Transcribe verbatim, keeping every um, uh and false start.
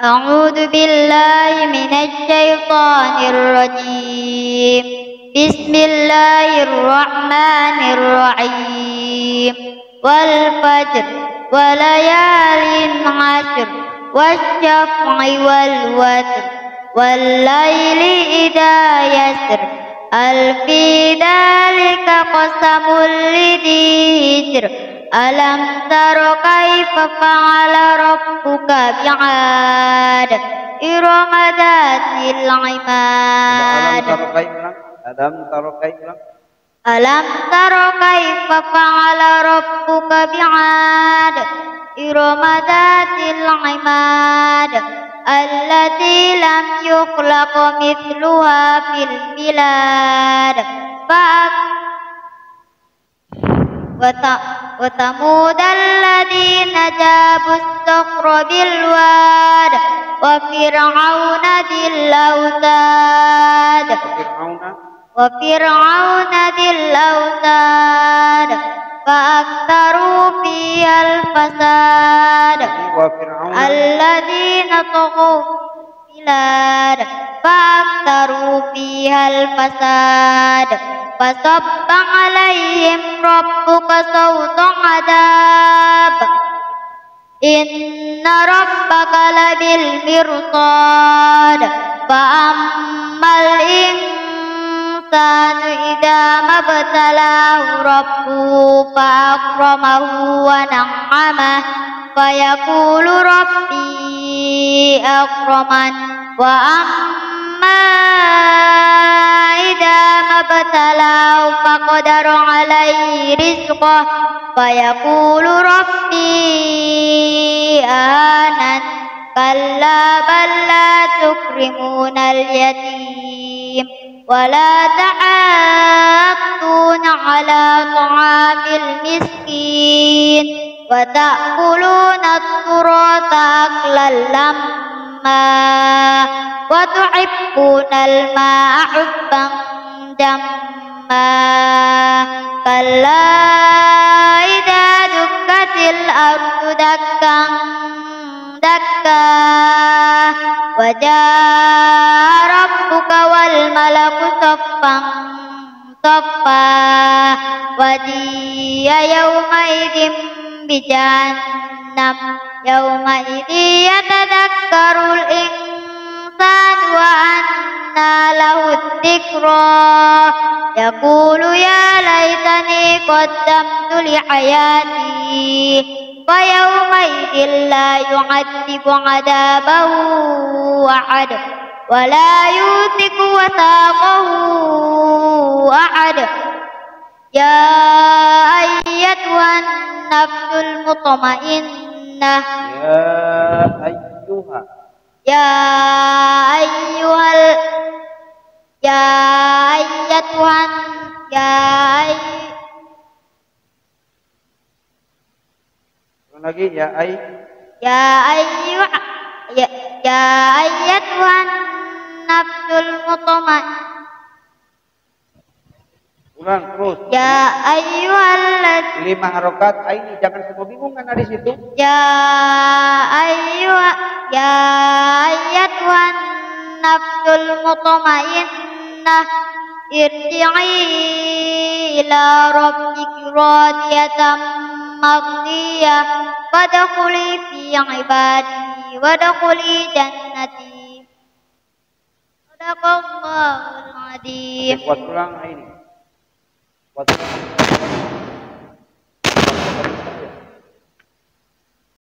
أعوذ بالله من الشيطان الرجيم. بسم الله الرحمن الرحيم. والفجر وليال عشر والشفع والوتر والليل إذا يسر هل في ذلك قسم لذي هجر ألم تر كيف فعل ربك بعاد إرم ذات العماد ألم تر كيف ألم تر كيف فعل ربك بعاد إرم ذات العماد التي لم يخلق مثلها في البلاد وثمود الذين جابوا الصخر بالواد وفرعون ذي الأوتاد وفرعون ذي الأوتاد فأكثروا فيها الفساد الذين طغوا في البلاد فأكثروا فيها الفساد فصب عليهم ربك صوت عذاب إن ربك لبالمرصاد فأما الإنسان إذا ما ابتلاه ربه فأكرمه ونعمه فيقول ربي أكرمن وأما إذا ما ابتلاه فقدر عليه رزقه فيقول ربي أهانن كلا بل لا تكرمون اليتيم ولا تحاضون على طعام المسكين وتأكلون التراث أكلا لما وتحبون الماء حبا جما كلا إذا دكت الأرض دكا دكا وجاء ربك والملك صفا صفا وجيء يومئذ بجهنم يومئذ يتذكر الإنسان وأنى له الذكرى يقول يا ليتني قدمت لحياتي فيومئذ لا يعذب عذابه أحد ولا يوثق وثاقه أحد يا أيتها النفس المطمئنة يا أيها يا أيها ال... يا أيتها يا أي... lagi ya ay يا أيها يا, يا أيتها النفس المطمئنة ulang terus ya ayyuhal lima harokat ini jangan semua bingung karena di situ ya ayyuha ya ayyatuhan nafsul mutmainnah irji'i ila rabbiki radiyatan mardiyah fadkhuli fi ibadi wadkhuli jannati sadaqallahul adzim. Buat ulang ini. Buat